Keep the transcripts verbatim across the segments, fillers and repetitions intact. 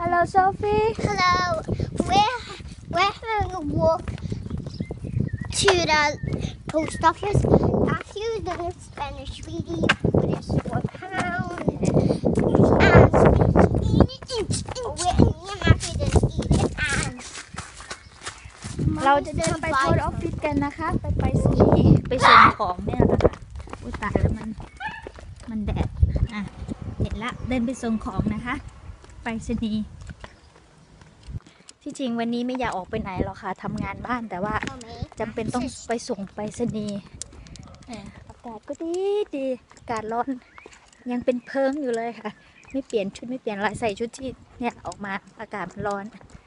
Hello, Sophie. Hello. We're we're having a walk to the post office. After you've done a Spanish video, but it's one pound. And we're happy to eat it. And เราจะเดินไปโพสต์ออฟฟิศกันนะคะ ไปไปสนีย์ไปส่งของเนี่ยนะคะอุ้ยตายแล้วมันมันแดดอ่ะเห็นละเดินไปส่งของนะคะไปสนีย์ที่จริงวันนี้ไม่อยากออกไปไหนหรอกค่ะทำงานบ้านแต่ว่าจำเป็นต้องไปส่งไปสนีย์อากาศก็ดีดีอากาศร้อนยังเป็นเพิงอยู่เลยค่ะไม่เปลี่ยนชุดไม่เปลี่ยนอะไรใส่ชุดที่เนี่ยออกมาอากาศมันร้อน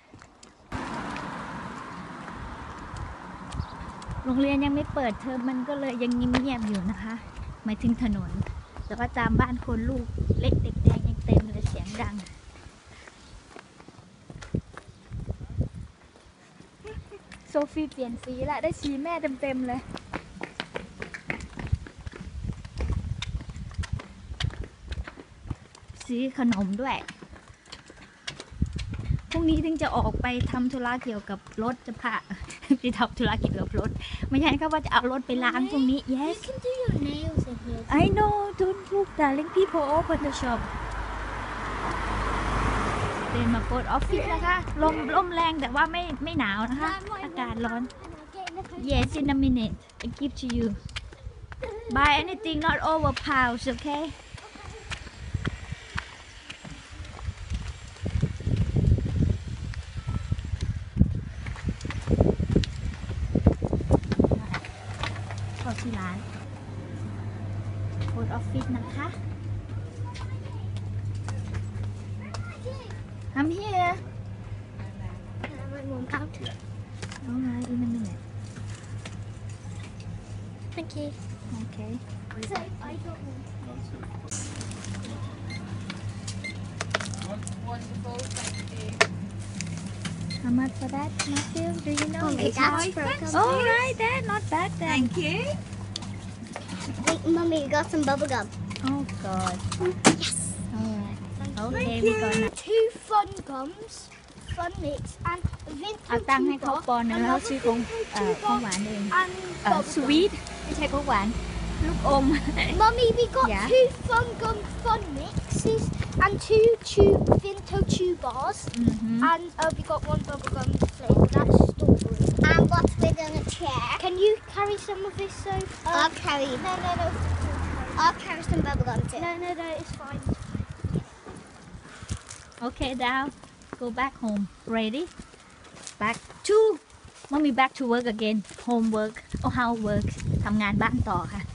โรงเรียนยังไม่เปิดเทอมมันก็เลยยังเงียบๆอยู่นะคะหมายถึงถนนแต่ว่าตามบ้านคนลูกเล็กเด็กแดงยังเต็มเลยเสียงดังโซฟีเปลี่ยนสีละได้สีแม่เต็มๆเลยซื้อขนมด้วยพรุ่งนี้ถึงจะออกไปทำธุระเกี่ยวกับรถจะพาไปทำธุระเกี่ยวกับรถไม่ใช่ก็ว่าจะเอารถไปล้างพรุ่งนี้ yes you can do your nails in here. I know don't look darling people open the shop เดินมาโพสต์ออฟฟิศนะคะลมลมแรงแต่ว่าไม่ไม่หนาวนะคะอากาศร้อน yes in a minute I give to you buy anything not over pounds okayที่ร้านโพสต์ออฟฟิศนะคะ I'm here My mom out. alright in a minute Thank you. okay So I got one. Wonderful, thank you. how much for that Matthew do you know Mummy, that's for a couple. alright that not bad then Thank you. Wait, Mummy, we got some bubble gum. oh god Yes. alright okay we gonna Two fun gums, fun mix, and เอาตังค์ให้เขาปอนด์แล้วซื้อของเอ่อของหวานเองเอ่อสวีทไม่ใช่ของหวานลูกอม Mummy, we got Yeah. two fun gum fun mixes and two chew Vinto chew bars, Mhm. and uh, we got one bubble gum flavour. That's strawberry. And what's within a chair? Can you carry some of this, so? Uh, I'll carry. No, no, no. I'll carry some bubble gum too. No, no, no. It's fine. okay now go back home ready back to mommy back to work again homework or house work ทำงานบ้านต่อค่ะ